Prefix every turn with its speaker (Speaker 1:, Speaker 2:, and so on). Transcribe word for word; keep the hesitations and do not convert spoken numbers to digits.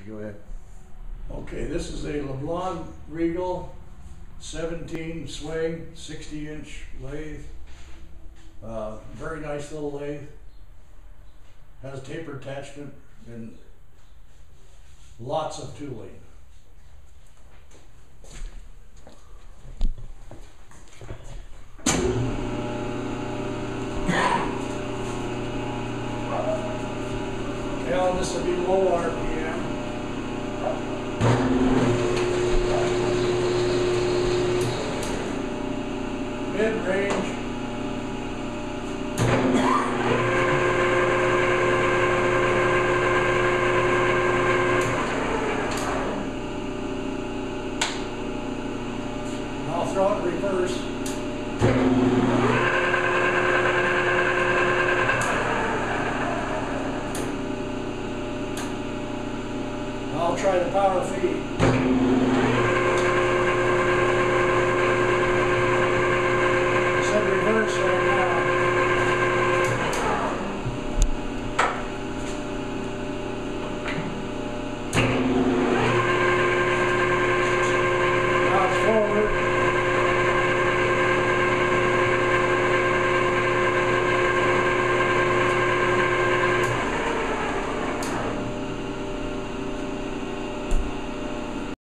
Speaker 1: Go ahead.
Speaker 2: Okay, this is a Leblond Regal seventeen swing, sixty inch lathe. Uh, very nice little lathe. Has taper attachment and lots of tooling. Now this will be low R P M. Mid-range. I'll throw it in reverse. I'll try the power feed. Set reverse right now.